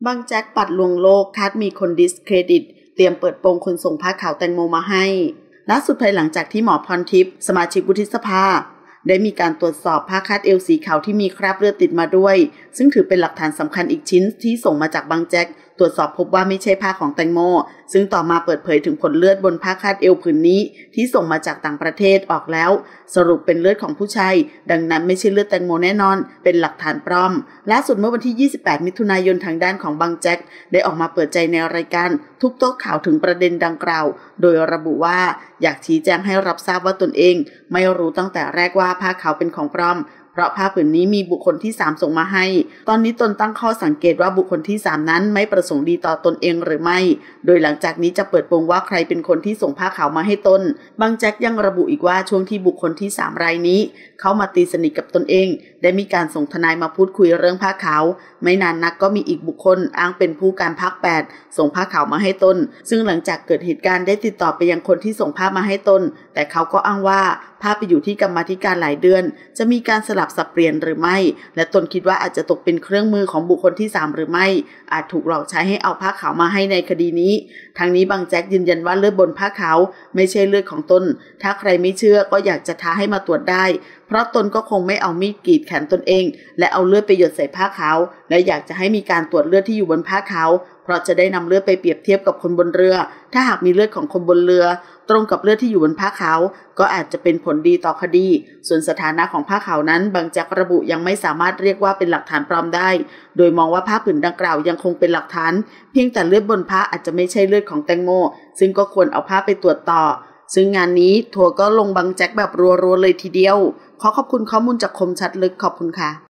บางแจ็คปัดลวงโลกคาดมีคนดิสเครดิตเตรียมเปิดโปงคนส่งผ้าขาวแตงโมมาให้ล่าสุดภายหลังจากที่หมอพรทิพย์สมาชิกวุฒิสภาได้มีการตรวจสอบผ้าคาดเอวสีขาวที่มีคราบเลือดติดมาด้วยซึ่งถือเป็นหลักฐานสำคัญอีกชิ้นที่ส่งมาจากบางแจ็คตรวจสอบพบว่าไม่ใช่ผ้าของแตงโมซึ่งต่อมาเปิดเผยถึงผลเลือดบนผ้าคาดเอวผืนนี้ที่ส่งมาจากต่างประเทศออกแล้วสรุปเป็นเลือดของผู้ชายดังนั้นไม่ใช่เลือดแตงโมแน่นอนเป็นหลักฐานปลอมล่าสุดเมื่อวันที่28มิถุนายนทางด้านของบางแจ็คได้ออกมาเปิดใจในรายการทุกโต๊ะข่าวถึงประเด็นดังกล่าวโดยระบุว่าอยากชี้แจงให้รับทราบว่าตนเองไม่รู้ตั้งแต่แรกว่าผ้าขาวเป็นของปลอมเพราะผ้าผืนนี้มีบุคคลที่3ส่งมาให้ตอนนี้ตนตั้งข้อสังเกตว่าบุคคลที่3นั้นไม่ประสงค์ดีต่อตนเองหรือไม่โดยหลังจากนี้จะเปิดโปงว่าใครเป็นคนที่ส่งผ้าขาวมาให้ตนบางแจ็คยังระบุอีกว่าช่วงที่บุคคลที่3รายนี้เข้ามาตีสนิทกับตนเองได้มีการส่งทนายมาพูดคุยเรื่องผ้าขาวไม่นานนักก็มีอีกบุคคลอ้างเป็นผู้การภาค8ส่งผ้าขาวมาให้ตนซึ่งหลังจากเกิดเหตุการณ์ได้ติดต่อไปยังคนที่ส่งผ้ามาให้ตนแต่เขาก็อ้างว่าผ้าไปอยู่ที่กรรมาธิการหลายเดือนจะมีการสลับสับเปลี่ยนหรือไม่และตนคิดว่าอาจจะตกเป็นเครื่องมือของบุคคลที่3หรือไม่อาจถูกหลอกใช้ให้เอาผ้าขาวมาให้ในคดีนี้ทางนี้บางแจ็คยืนยันว่าเลือดบนผ้าขาวไม่ใช่เลือดของตนถ้าใครไม่เชื่อก็อยากจะท้าให้มาตรวจได้เพราะตนก็คงไม่เอามีดกรีดแขนตนเองและเอาเลือดไปหยดใส่ผ้าขาวและอยากจะให้มีการตรวจเลือดที่อยู่บนผ้าขาวเพราะจะได้นำเลือดไปเปรียบเทียบกับคนบนเรือถ้าหากมีเลือดของคนบนเรือตรงกับเลือดที่อยู่บนผ้าขาวก็อาจจะเป็นผลดีต่อคดีส่วนสถานะของผ้าขาวนั้นบางแจ็คระบุยังไม่สามารถเรียกว่าเป็นหลักฐานปลอมได้โดยมองว่าผ้าผืนดังกล่าวยังคงเป็นหลักฐานเพียงแต่เลือดบนผ้าอาจจะไม่ใช่เลือดของแตงโมซึ่งก็ควรเอาผ้าไปตรวจต่อซึ่งงานนี้ทัวร์ก็ลงบางแจ็คแบบรัวๆเลยทีเดียวขอขอบคุณข้อมูลจากคมชัดลึกขอบคุณค่ะ